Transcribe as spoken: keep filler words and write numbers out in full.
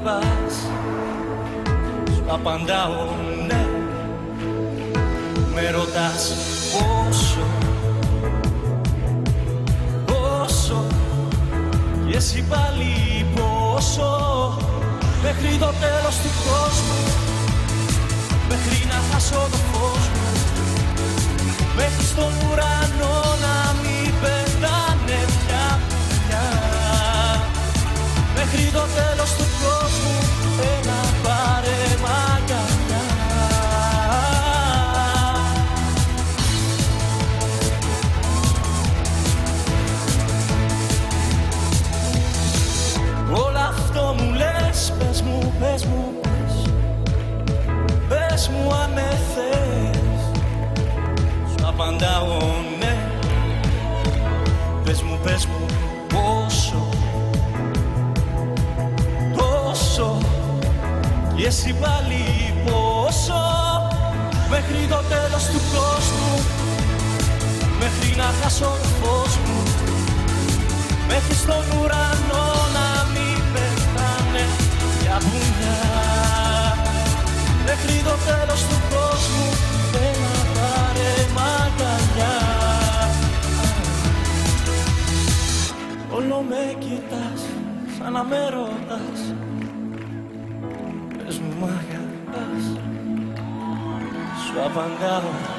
αγαπάς. Σου απαντάω ναι. Με ρωτάς πόσο, πόσο, και εσύ πάλι πόσο, μέχρι το τέλος του κόσμου, μέχρι να χάσω το φως μου, μέχρι στον ουρανό να μην πετάνε πια πια, μέχρι το τέλος του κόσμου, ένα πάρε μαγκαλιά. Όλο αυτό μου λες, πες μου, πες μου, πες, πες μου αν με θες. Σου απαντάω ναι. Πες μου, πες μου πόσο, τόσο, και εσύ πάλι πόσο, μέχρι το τέλος του κόσμου, μέχρι να χάσω το φως μου, μέχρι στον ουρανό να μην πετάνε για βουνιά, μέχρι το τέλος του κόσμου, ένα πάρε μαγκαλιά. Όλο με κοιτάς, σαν να με ρωτάς, πες μου μ' αγαπάς. Σου απαντάω